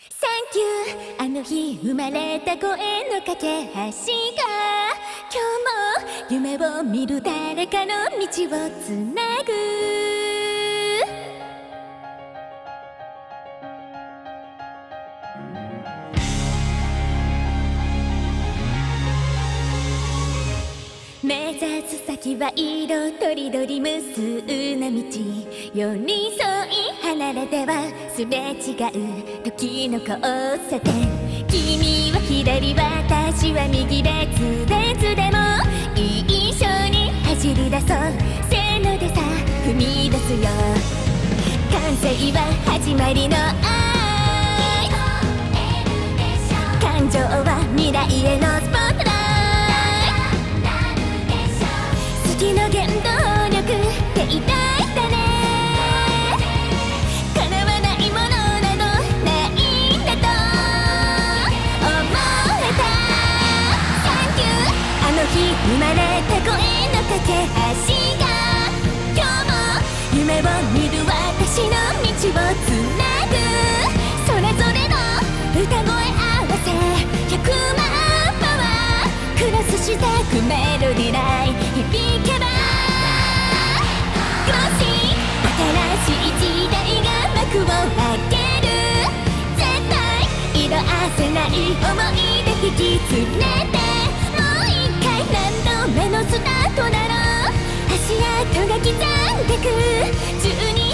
サンキューあの日生まれた声の架け橋が今日も夢を見る誰かの道をつなぐ目指す先は色とりどり無数な道寄り添い離れてはすれ違う時の交差点君は左私は右別々でも一緒に走り出そうせーのでさ踏み出すよ完成は始まりの愛感情は未来へのスポットライト好きの原動力って偉大だね叶わないものなどないんだと思えたサンキューあの日生まれた声の架け橋が今日も夢を見る私の道をつなぐそれぞれの歌声合わせ100万パワークロスしてくメロディライン響けばクロッシング新しい時代が幕を開ける絶対色あせない想いで引き連れてもう一回何度目のスタートだろう足跡が刻んでく12